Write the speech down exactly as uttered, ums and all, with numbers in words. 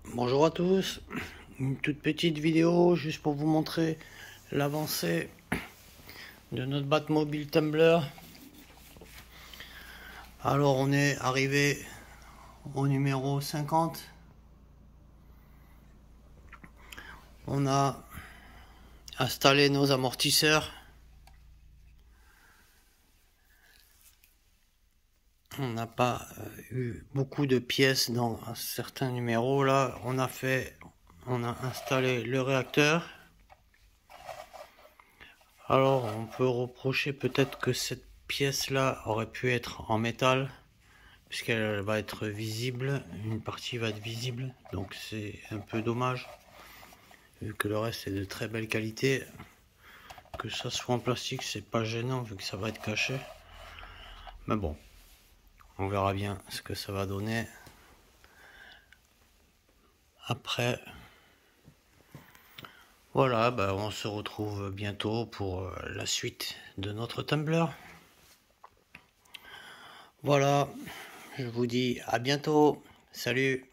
Bonjour à tous, une toute petite vidéo juste pour vous montrer l'avancée de notre Batmobile Tumbler. Alors on est arrivé au numéro cinquante. On a installé nos amortisseurs. On n'a pas eu beaucoup de pièces dans certains numéros. Là on a fait, on a installé le réacteur. Alors on peut reprocher peut-être que cette pièce là aurait pu être en métal, puisqu'elle va être visible, une partie va être visible, donc c'est un peu dommage, vu que le reste est de très belle qualité. Que ça soit en plastique, c'est pas gênant vu que ça va être caché, mais bon, on verra bien ce que ça va donner après. Voilà, bah on se retrouve bientôt pour la suite de notre Tumbler. Voilà, je vous dis à bientôt, salut.